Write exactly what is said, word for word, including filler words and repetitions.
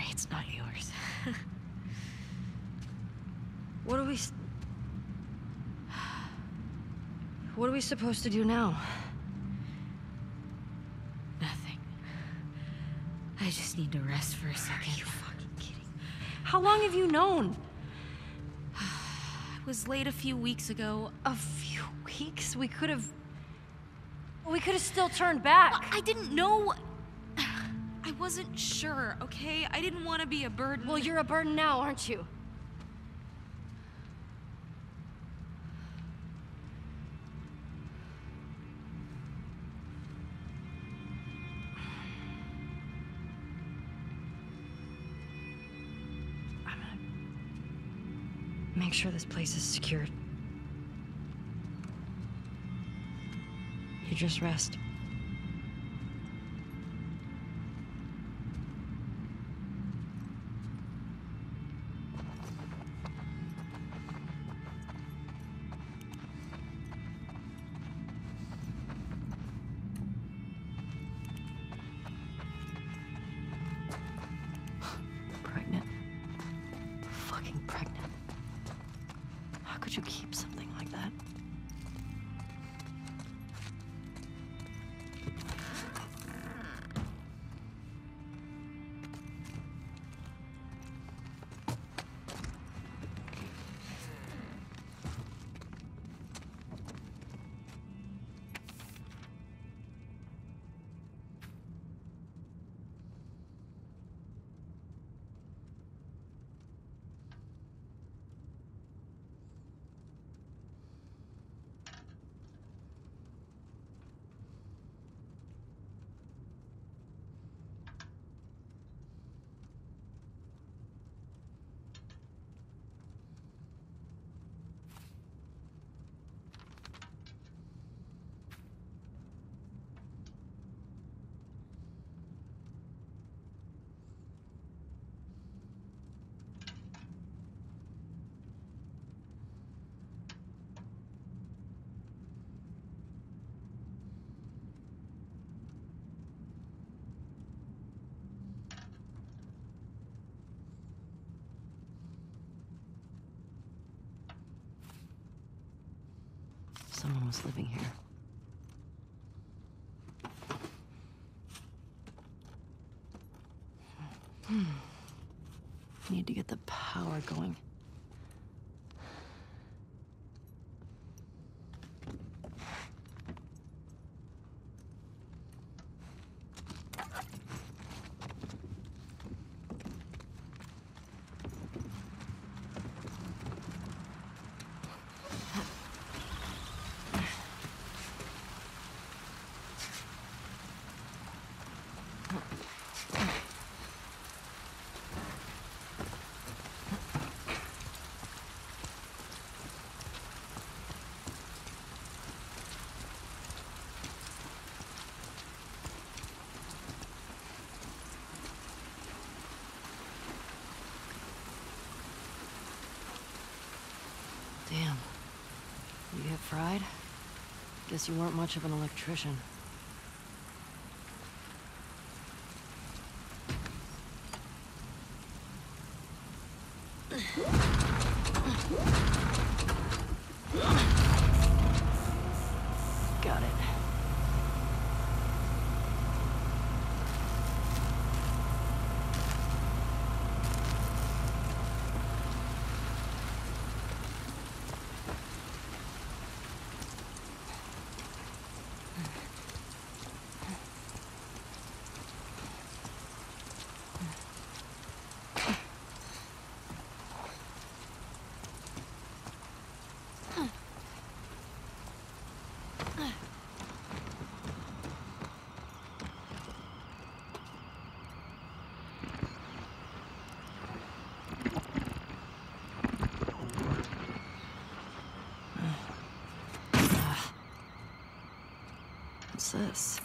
worry, it's not yours. What are we... s- What are we supposed to do now? Nothing. I just need to rest for a second. Are you fucking kidding? How long have you known? I was late a few weeks ago. A few weeks? We could have... We could have still turned back. I didn't know... I wasn't sure, okay? I didn't want to be a burden. Well, you're a burden now, aren't you? I'm gonna make sure this place is secured. You just rest. Pregnant. Fucking pregnant. How could you keep something like that? Someone was living here. Hmm. Need to get the power going. Damn. You get fried? Guess you weren't much of an electrician. Got it. What's this?